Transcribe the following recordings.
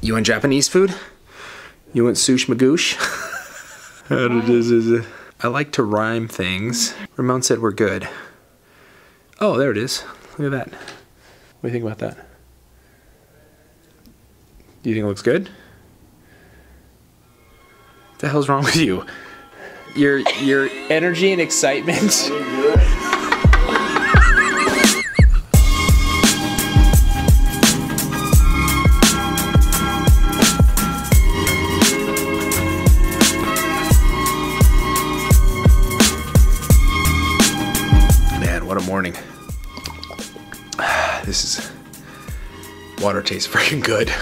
You want Japanese food? You want sush magoosh? I like to rhyme things. Ramon said we're good. Oh, there it is. Look at that. What do you think about that? Do you think it looks good? What the hell's wrong with you? Your energy and excitement. Man, what a morning. Water tastes freaking good.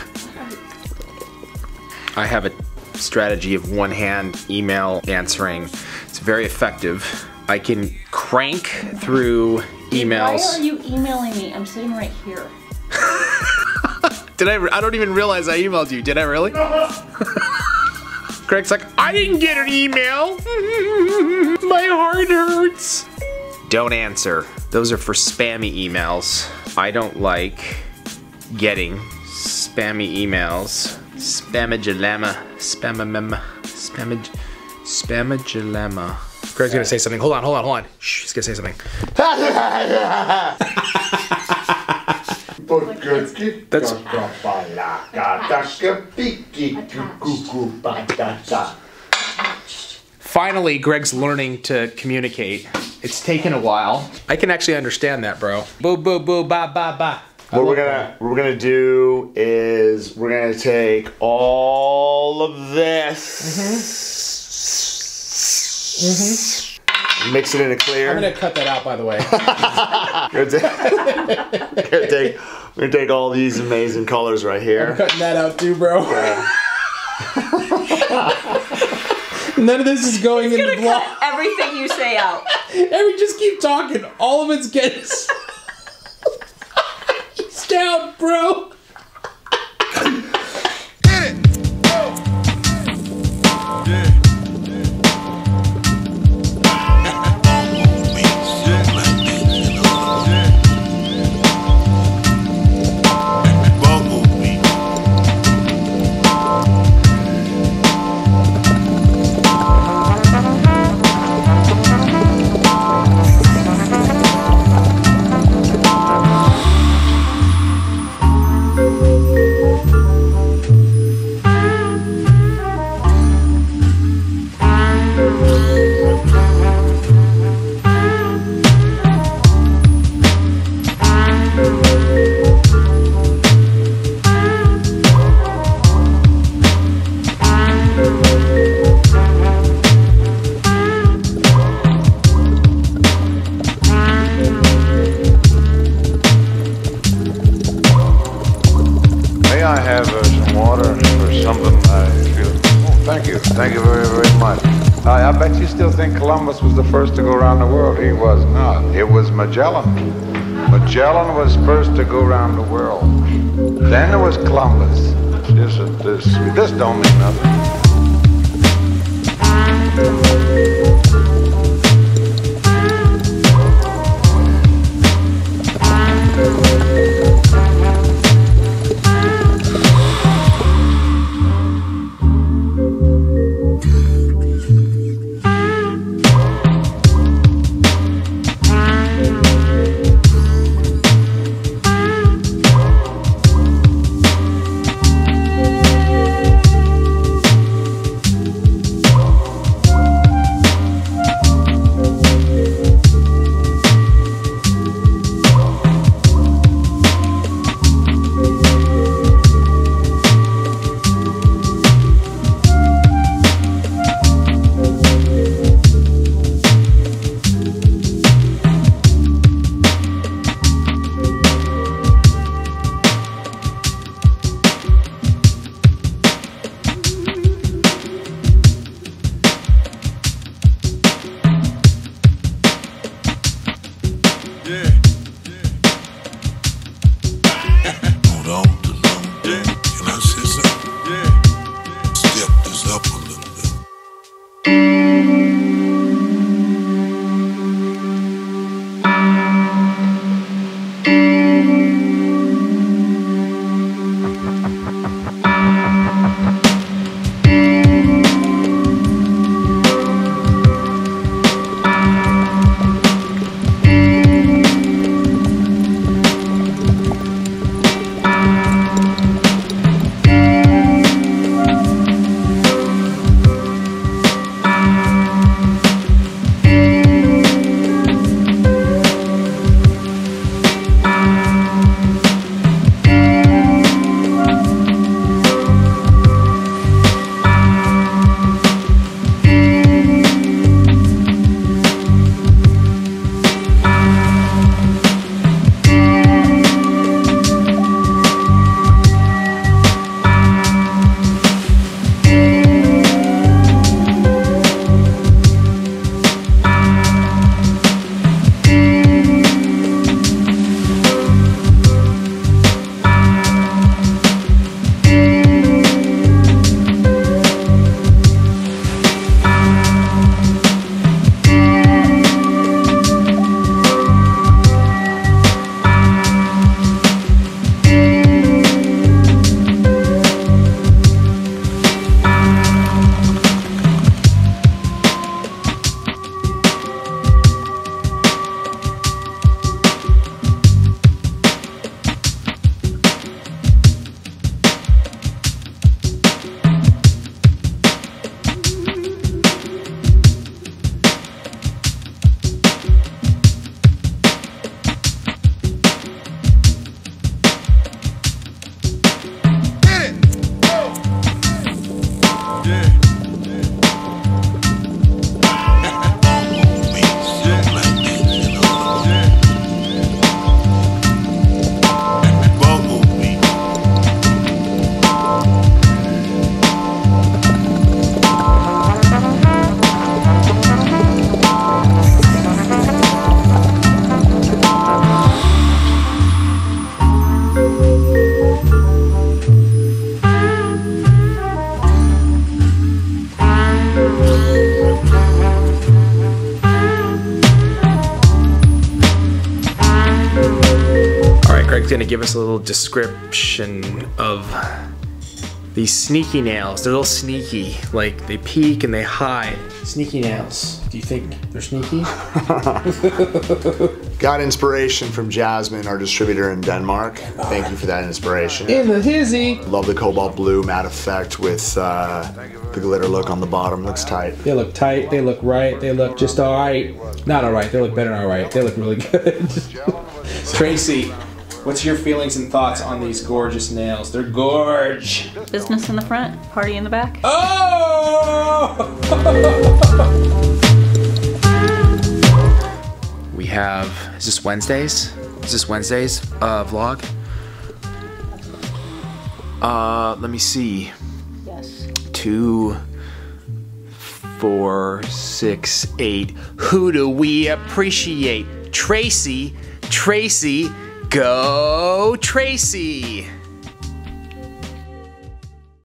I have a strategy of one-hand email answering. It's very effective. I can crank through emails. Why are you emailing me? I'm sitting right here. Did I don't even realize I emailed you. Did I really? Craig's like, I didn't get an email. My heart hurts. Don't answer. Those are for spammy emails. I don't like getting spammy emails. Spamagelama. Spamagelama. Craig's gonna say something. Hold on. Shh, he's gonna say something. That's... Finally, Greg's learning to communicate. It's taken a while. I can actually understand that, bro. Boo, boo, boo, ba, ba, ba. What we're gonna do is we're gonna take all of this, mix it in a clear. I'm gonna cut that out, by the way. We're gonna take all these amazing colors right here. I'm cutting that out too, bro. Yeah. None of this is going in the vlog. Cut everything you say out. And we just keep talking. All of it's getting... It's down, bro. Get it! Yeah. Thank you very, very much. I bet you still think Columbus was the first to go around the world. He was not. It was Magellan. Magellan was first to go around the world. Then there was Columbus. This don't mean nothing. give us a little description of these sneaky nails. They're a little sneaky, like they peek and they hide. Sneaky nails. Do you think they're sneaky? Got inspiration from Jazmin, our distributor in Denmark. Thank you for that inspiration. In the hizzy. Love the cobalt blue matte effect with the glitter look on the bottom. Looks tight. They look tight, they look right, they look just alright. Not alright, they look better than alright. They look really good. Tracey, what's your feelings and thoughts on these gorgeous nails? They're gorge. Business in the front, party in the back. Oh! We have, is this Wednesdays? Is this Wednesday's vlog? Let me see. Yes. 2, 4, 6, 8. Who do we appreciate? Tracey, Tracey, go Tracey!